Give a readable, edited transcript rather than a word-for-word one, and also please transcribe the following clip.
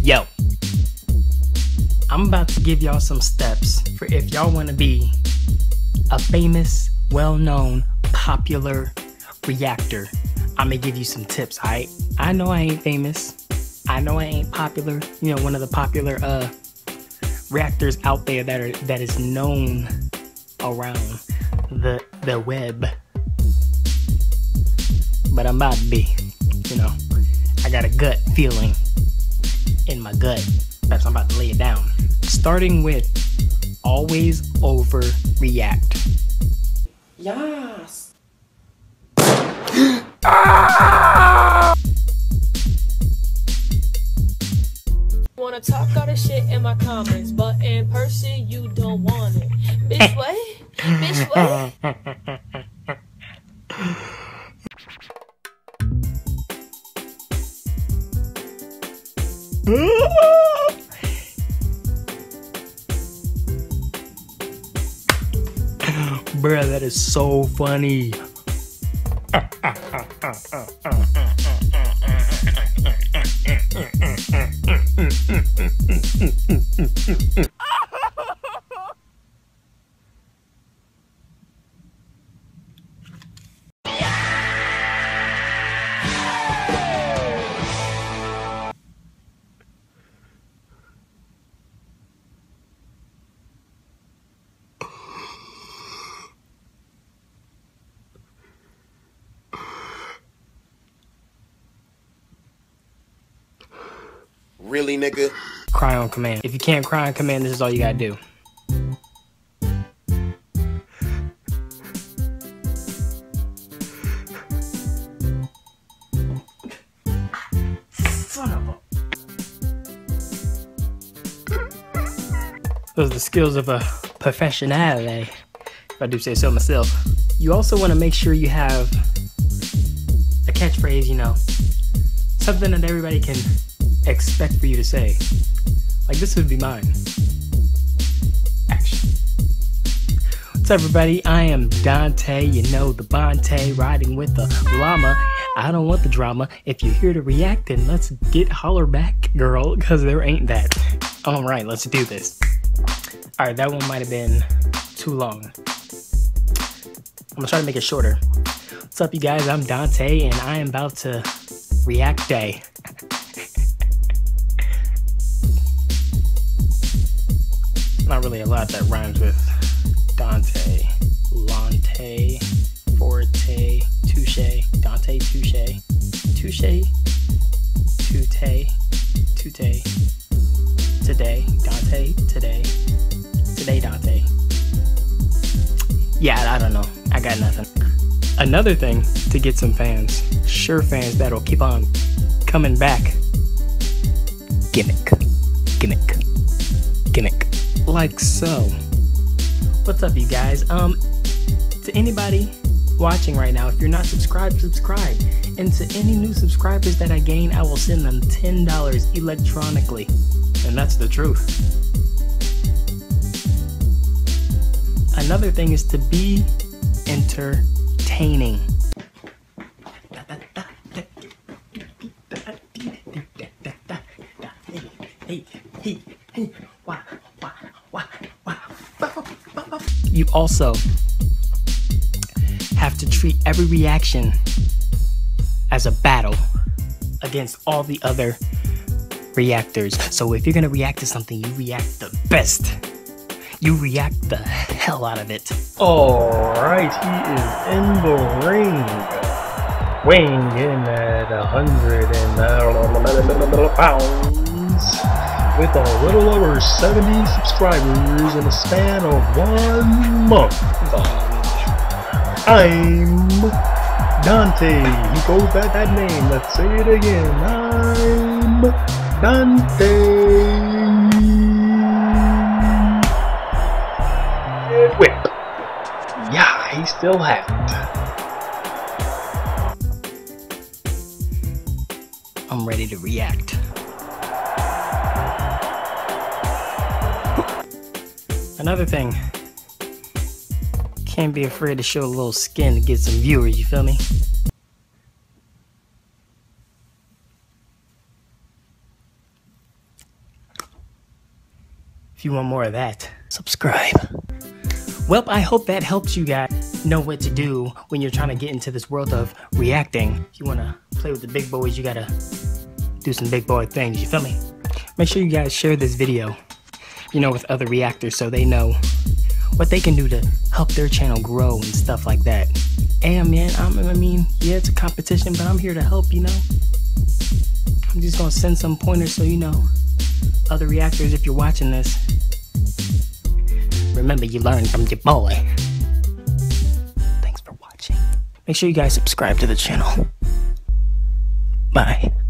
Yo, I'm about to give y'all some steps for if y'all want to be a famous, well-known, popular reactor. I'm gonna give you some tips, alright? I know I ain't famous. I know I ain't popular. You know, one of the popular reactors out there that is known around the web. But I'm about to be, you know, I got a gut feeling in my gut. That's I'm about to lay it down. Starting with always overreact. Yes. Wanna talk all this shit in my comments, but in person you don't want it. Bitch, what? Bitch, what? Bruh, that is so funny. Really, nigga? Cry on command. If you can't cry on command, this is all you gotta do. Son of a... Those are the skills of a professional, if I do say so myself. You also want to make sure you have a catchphrase, you know, something that everybody can expect for you to say. Like this would be mine. Action. What's up, everybody? I am Dante, you know, the Bonte, riding with the llama. I don't want the drama. If you're here to react, then let's get holler back, girl, because there ain't that. All right, let's do this. All right, that one might have been too long. I'm gonna try to make it shorter. What's up, you guys? I'm Dante, and I am about to react day. Not really a lot that rhymes with Dante, Lante, Forte, Touche, Dante, Touche, Touche, Tute, Tute, Today, Dante, Today, Today, Dante. Yeah, I don't know. I got nothing. Another thing to get some fans, sure fans that'll keep on coming back. Gimmick, gimmick, gimmick. Like so. What's up, you guys? To anybody watching right now, if you're not subscribed, subscribe. And to any new subscribers that I gain, I will send them $10 electronically. And that's the truth. Another thing is to be entertaining. You also have to treat every reaction as a battle against all the other reactors. So if you're gonna react to something, you react the best. You react the hell out of it. Alright, he is in the ring. Weighing in at 100 pounds. With a little over 70 subscribers in a span of 1 month. I'm Dante. He goes by that name. Let's say it again. I'm Dante. Whip. Yeah, he still has it. I'm ready to react. Another thing, can't be afraid to show a little skin to get some viewers, you feel me? you want more of that, subscribe. Well, I hope that helps you guys know what to do when you're trying to get into this world of reacting. If you want to play with the big boys, you got to do some big boy things, you feel me? Make sure you guys share this video, with other reactors so they know what they can do to help their channel grow and stuff like that. And man, yeah, it's a competition, but I'm here to help, I'm just going to send some pointers so other reactors, if you're watching this, remember you learned from your boy. Thanks for watching. Make sure you guys subscribe to the channel. Bye.